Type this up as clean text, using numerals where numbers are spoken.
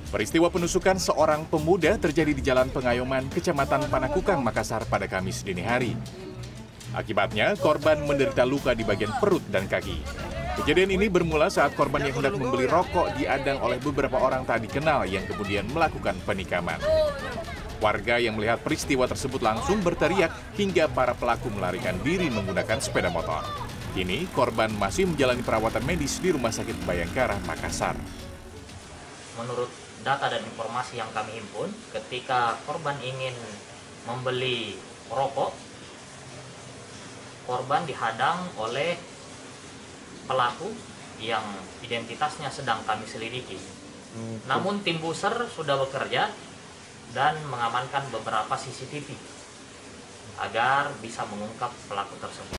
Peristiwa penusukan seorang pemuda terjadi di Jalan Pengayoman, Kecamatan Panakukang, Makassar pada Kamis dini hari. Akibatnya, korban menderita luka di bagian perut dan kaki. Kejadian ini bermula saat korban yang hendak membeli rokok diadang oleh beberapa orang tak dikenal yang kemudian melakukan penikaman. Warga yang melihat peristiwa tersebut langsung berteriak hingga para pelaku melarikan diri menggunakan sepeda motor. Kini, korban masih menjalani perawatan medis di Rumah Sakit Bayangkara, Makassar. Menurut data dan informasi yang kami himpun, ketika korban ingin membeli rokok, korban dihadang oleh pelaku yang identitasnya sedang kami selidiki. Namun tim buser sudah bekerja dan mengamankan beberapa CCTV agar bisa mengungkap pelaku tersebut.